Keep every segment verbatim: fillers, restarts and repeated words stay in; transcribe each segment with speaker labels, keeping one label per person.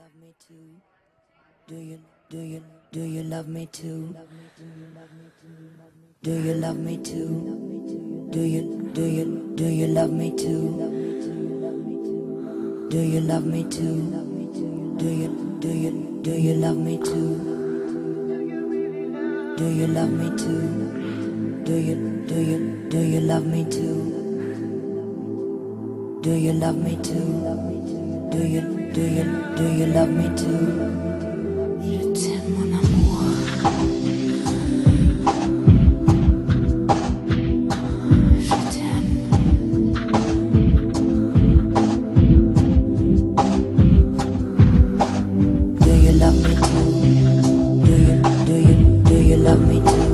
Speaker 1: love me too? Do you, do you, do you love me too? Do you love me too? Do you, do you, do you love me too? Do you love me too? Do you, do you, do you love me too? Do you love me too? Do you, do you, do you love me too? Do you love me too? Do you, do you, do you love me too? Je t'aime mon amour. Je t'aime. Do you love me too? Do you, do you, do you love me too?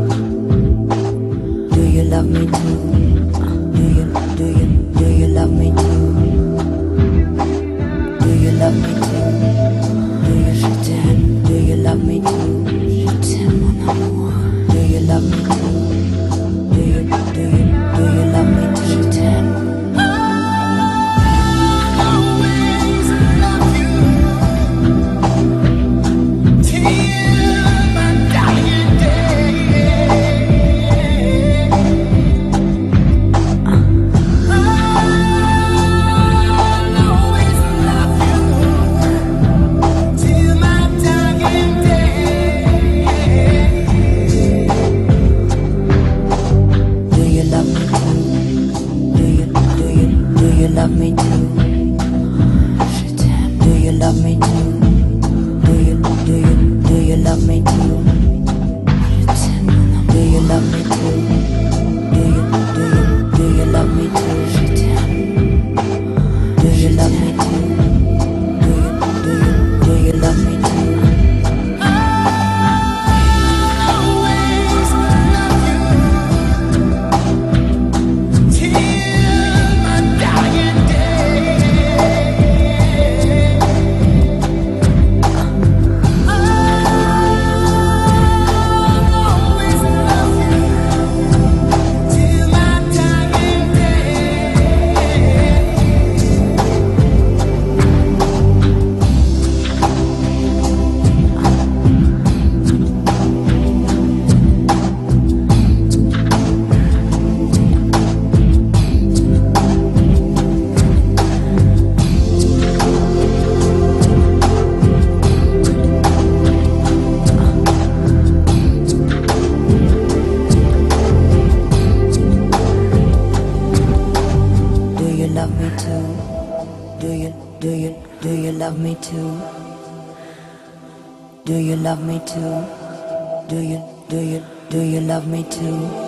Speaker 1: Do you love me too? Do you, do you, do you love me too? Do you love me too? Do you, je t'aime? Do you love me too? Je t'aime mon amour. Do you love me too? Do you, do you, do you love me too? Je t'aime. Love me too? Je t'aime. Do you love me too? Do you, do you, do you love me too? Je t'aime mon amour. Do you love me too? Do you, do you, do you love me too? Je t'aime. Do you love me too? Do you, do you, do you love me too? Love me too? Do you, do you, do you love me too? Do you love me too? Do you, do you, do you love me too?